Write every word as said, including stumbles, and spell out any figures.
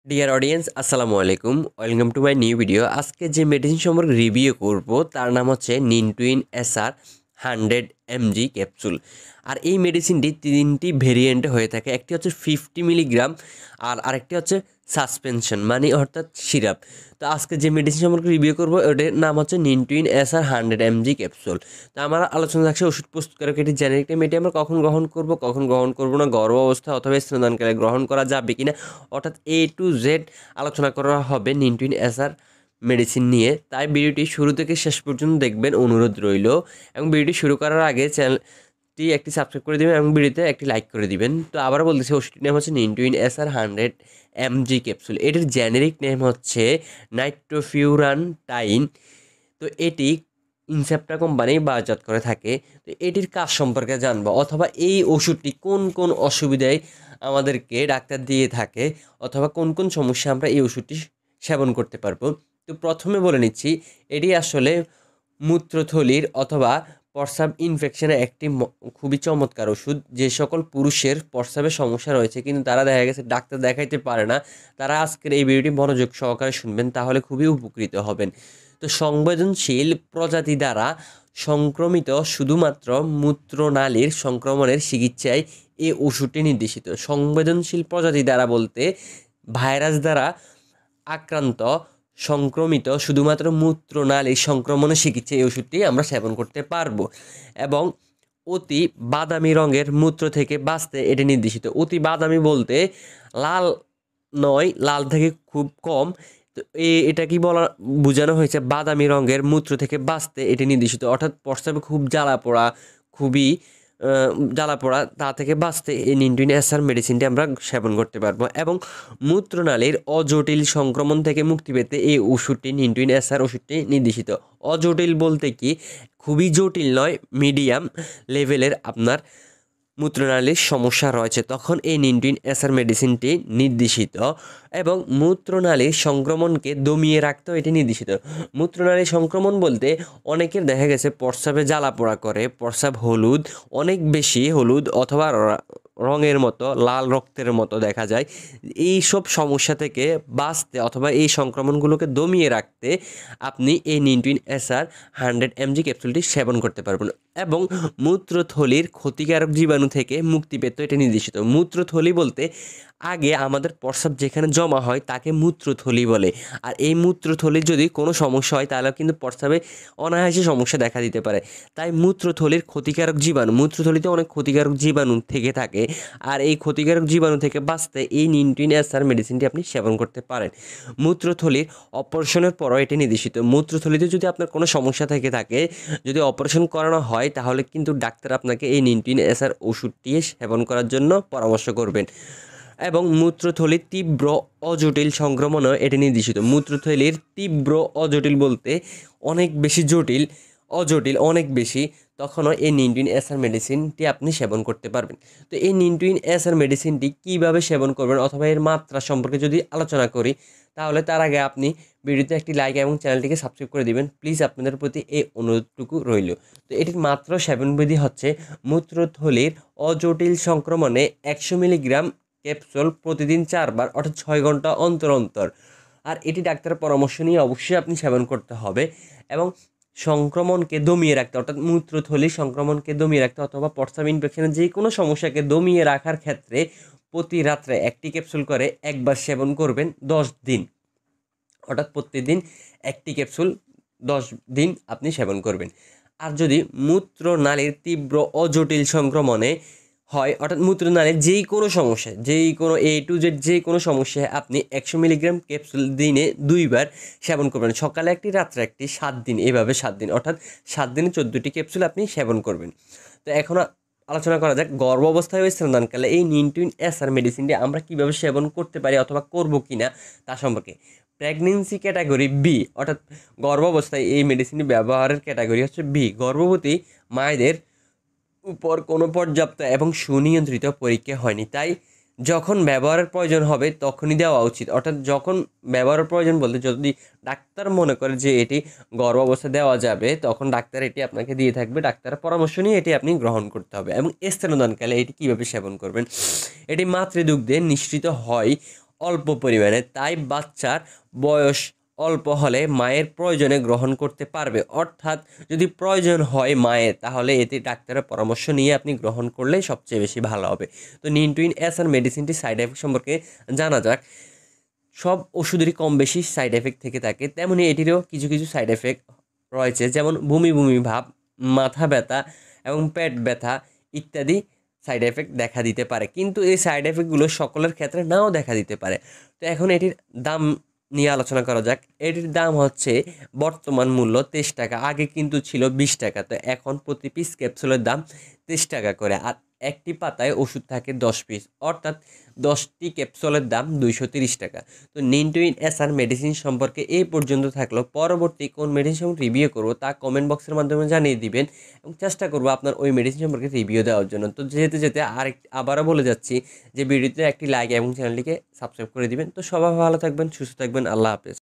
Deer audience আসসালামু আলাইকুম, welcome to my new video. আজকে যে মেডিসিন সম্পর্কে রিভিউ করব তার নাম হচ্ছে Nintwin SR hundred mg capsule. আর এই মেডিসিনটি তিনটি ভেরিয়েন্টে হয়ে থাকে। একটি হচ্ছে ফিফটি মিলিগ্রাম আর আরেকটি হচ্ছে সাসপেনশন মানে অর্থাৎ সিরাপ। তো আজকে যে মেডিসিন সম্পর্কে রিভিউ করবো ওটার নাম হচ্ছে Nintwin SR hundred mg capsule. তো আমার আলোচনা থাকছে ওষুধ প্রস্তুতকারক এটি জেনেরিক নেম, এটি আমরা কখন গ্রহণ করব কখন গ্রহণ করব না, গর্ভ অবস্থা অথবা স্তনদানকালে গ্রহণ করা যাবে কিনা, অর্থাৎ এ টু জেড আলোচনা করা হবে নিনটুইন এসআর মেডিসিন নিয়ে। তাই ভিডিওটি শুরু থেকে শেষ পর্যন্ত দেখবেন অনুরোধ রইল। এবং ভিডিওটি শুরু করার আগে চ্যানেলটি একটি সাবস্ক্রাইব করে দেবেন এবং ভিডিওতে একটি লাইক করে দিবেন। তো আবার বলতেছি ওষুধটির নাম হচ্ছে Nintwin SR hundred mg capsule. এটির জেনেরিক নেম হচ্ছে নাইট্রোফিউরানটাইন। তো এটি ইনসেপ্টা কোম্পানি বাজারজাত করে থাকে। তো এটির কাজ সম্পর্কে জানবো, অথবা এই ওষুধটি কোন কোন অসুবিধায় আমাদেরকে ডাক্তার দিয়ে থাকে, অথবা কোন কোন সমস্যা আমরা এই ওষুধটি সেবন করতে পারবো। তো প্রথমে বলে নিচ্ছি, এটি আসলে মূত্রথলির অথবা প্রস্রাব ইনফেকশনের একটি খুবই চমৎকার ওষুধ। যে সকল পুরুষের প্রস্রাবের সমস্যা রয়েছে কিন্তু তারা দেখা গেছে ডাক্তার দেখাইতে পারে না, তারা আজকের এই ভিডিওটি মনোযোগ সহকারে শুনবেন, তাহলে খুবই উপকৃত হবেন। তো সংবেদনশীল প্রজাতি দ্বারা সংক্রমিত শুধুমাত্র মূত্রনালীর সংক্রমণের চিকিৎসায় এই ওষুধটি নির্দেশিত। সংবেদনশীল প্রজাতি দ্বারা বলতে ভাইরাস দ্বারা আক্রান্ত সংক্রমিত শুধুমাত্র মূত্রনালীর সংক্রমণের চিকিৎসায় এই ওষুধটি আমরা সেবন করতে পারবো। এবং অতি বাদামি রঙের মূত্র থেকে বাঁচতে এটি নির্দেশিত। অতি বাদামি বলতে লাল নয়, লাল থেকে খুব কম। তো এটা কি বলা বোঝানো হয়েছে, বাদামি রঙের মূত্র থেকে বাঁচতে এটি নির্দেশিত, অর্থাৎ প্রস্রাবে খুব জ্বালা পোড়া, খুবই জ্বালা পোড়া, তা থেকে বাঁচতে এই নিনটুইন এসআর মেডিসিনটি আমরা সেবন করতে পারবো। এবং মূত্রনালীর অজটিল সংক্রমণ থেকে মুক্তি পেতে এই ওষুধটি নিনটুইন এসআর ওষুধটি নির্দেশিত। অজটিল বলতে কি খুবই জটিল নয়, মিডিয়াম লেভেলের আপনার মূত্রনালীর সমস্যা রয়েছে, তখন এই নিনটুইন এসআর মেডিসিনটি নির্দেশিত। এবং মূত্রনালীর সংক্রমণকে দমিয়ে রাখতেও এটি নির্দেশিত। মূত্রনালীর সংক্রমণ বলতে অনেকের দেখা গেছে প্রস্রাবে জ্বালা পোড়া করে, প্রস্রাব হলুদ, অনেক বেশি হলুদ অথবা রঙের মতো লাল রক্তের মতো দেখা যায়। এই সব সমস্যা থেকে বাঁচতে অথবা এই সংক্রমণগুলোকে দমিয়ে রাখতে আপনি এই নিনটুইন এসআর হান্ড্রেড এমজি ক্যাপসুলটি সেবন করতে পারবেন। এবং মূত্রথলির ক্ষতিকারক জীবাণু থেকে মুক্তি পেতে এটা নির্দেশিত। মূত্রথলি বলতে আগে আমাদের প্রস্রাব যেখানে জমা হয় তাকে মূত্রথলি বলে। আর এই মূত্রথলির যদি কোনো সমস্যা হয় তাহলে কিন্তু প্রস্রাবে অনায়াসে সমস্যা দেখা দিতে পারে। তাই মূত্রথলির ক্ষতিকারক জীবাণু, মূত্রথলিতে অনেক ক্ষতিকারক জীবাণু থেকে থাকে, আর এই ক্ষতিকারক জীবাণু থেকে বাঁচতে এই নিনটুইন এসআর মেডিসিনটি আপনি সেবন করতে পারেন। মূত্রথলির অপারেশনের পরও এটি নির্দেশিত। মূত্রথলিতে যদি আপনার কোনো সমস্যা থেকে থাকে, যদি অপারেশন করানো হয়, তাহলে কিন্তু ডাক্তার আপনাকে এই নিনটুইন এসআর ওষুধটি সেবন করার জন্য পরামর্শ করবেন। এবং মূত্রথলির তীব্র অজটিল সংক্রমণও এটি নির্দেশিত। মূত্রথলির তীব্র অজটিল বলতে অনেক বেশি জটিল, অজটিল অনেক বেশি, তখনও এই নিনটুইন এসআর মেডিসিনটি আপনি সেবন করতে পারবেন। তো এই নিনটুইন এসআর মেডিসিনটি কীভাবে সেবন করবেন অথবা এর মাত্রা সম্পর্কে যদি আলোচনা করি, তাহলে তার আগে আপনি ভিডিওতে একটি লাইক এবং চ্যানেলটিকে সাবস্ক্রাইব করে দিবেন প্লিজ, আপনাদের প্রতি এই অনুরোধটুকু রইল। তো এটির মাত্র সেবনবিধি হচ্ছে মূত্রথলির অজটিল সংক্রমণে একশো মিলিগ্রাম ক্যাপসুল প্রতিদিন চারবার, অর্থাৎ ছয় ঘন্টা অন্তর অন্তর। আর এটি ডাক্তারের পরামর্শ নিয়ে অবশ্যই আপনি সেবন করতে হবে। এবং সংক্রমণকে দমিয়ে রাখতে, অর্থাৎ মূত্রথলির সংক্রমণকে দমিয়ে রাখতে অথবা প্রস্রাব ইনফেকশনের যে কোনো সমস্যাকে দমিয়ে রাখার ক্ষেত্রে প্রতি রাত্রে একটি ক্যাপসুল করে একবার সেবন করবেন দশ দিন, অর্থাৎ প্রতিদিন একটি ক্যাপসুল দশ দিন আপনি সেবন করবেন। আর যদি মূত্রনালীর তীব্র অজটিল সংক্রমণে হয়, অর্থাৎ মূত্রনালীর যেই কোনো সমস্যা, যেই কোনো এ টু জেড যে কোনো সমস্যায় আপনি একশো মিলিগ্রাম ক্যাপসুল দিনে দুইবার সেবন করবেন, সকালে একটি রাত্রে একটি, সাত দিন, এভাবে সাত দিন, অর্থাৎ সাত দিনে চোদ্দোটি ক্যাপসুল আপনি সেবন করবেন। তো এখন আলোচনা করা যাক গর্ভ অবস্থায় ও স্তনদানকালে এই নিনটুইন এসআর মেডিসিনটি আমরা কীভাবে সেবন করতে পারি অথবা করব কি না তা সম্পর্কে। প্রেগনেন্সি ক্যাটাগরি বি, অর্থাৎ গর্ভাবস্থায় এই মেডিসিনটি ব্যবহারের ক্যাটাগরি হচ্ছে বি। গর্ভবতী মায়েদের উপর কোনো পর্যাপ্ত এবং সুনিয়ন্ত্রিত পরীক্ষা হয়নি, তাই যখন ব্যবহারের প্রয়োজন হবে তখনই দেওয়া উচিত। অর্থাৎ যখন ব্যবহারের প্রয়োজন বলতে যদি ডাক্তার মনে করে যে এটি গর্ভাবস্থায় দেওয়া যাবে, তখন ডাক্তার এটি আপনাকে দিয়ে থাকবে, ডাক্তারের পরামর্শ নিয়ে এটি আপনি গ্রহণ করতে হবে। এবং স্তনদানকালে এটি কীভাবে সেবন করবেন, এটি মাতৃদুগ্ধে নিঃসৃত হয় অল্প পরিমাণে, তাই বাচ্চার বয়স অল্প হলে মায়ের প্রয়োজনে গ্রহণ করতে পারবে। অর্থাৎ যদি প্রয়োজন হয় মায়ের, তাহলে এতে ডাক্তারের পরামর্শ নিয়ে আপনি গ্রহণ করলে সবচেয়ে বেশি ভালো হবে। তো নিনটুইন এস আর মেডিসিনটি সাইড এফেক্ট সম্পর্কে জানা যাক। সব ওষুধেরই কম বেশি সাইড এফেক্ট থেকে থাকে, তেমনি এটিরও কিছু কিছু সাইড এফেক্ট রয়েছে, যেমন বমি বমি ভাব, মাথা ব্যথা এবং পেট ব্যথা ইত্যাদি সাইড এফেক্ট দেখা দিতে পারে। কিন্তু এই সাইড এফেক্টগুলো সকলের ক্ষেত্রে নাও দেখা দিতে পারে। তো এখন এটির দাম নিয়ে আলোচনা করা যাক। এটির দাম হচ্ছে বর্তমান মূল্য তেইশ টাকা, আগে কিন্তু ছিল বিশ টাকা। তো এখন প্রতি পিস ক্যাপসুলের দাম তেইশ টাকা করে, আর একটি পাতায় ওষুধ থাকে দশ পিস, অর্থাৎ দশটি ক্যাপসুলের দাম দুইশো তিরিশ টাকা। তো নিনটুইন এসআর মেডিসিন সম্পর্কে এই পর্যন্ত থাকলো। পরবর্তী কোন মেডিসিন সম্পর্কে রিভিউ করবো তা কমেন্ট বক্সের মাধ্যমে জানিয়ে দিবেন, এবং চেষ্টা করবো আপনার ওই মেডিসিন সম্পর্কে রিভিউ দেওয়ার জন্য। তো যেতে যেতে আরেক আবারও বলে যাচ্ছি যে ভিডিওতে একটি লাইক এবং চ্যানেলটিকে সাবস্ক্রাইব করে দিবেন। তো সবাই ভালো থাকবেন, সুস্থ থাকবেন, আল্লাহ হাফেজ।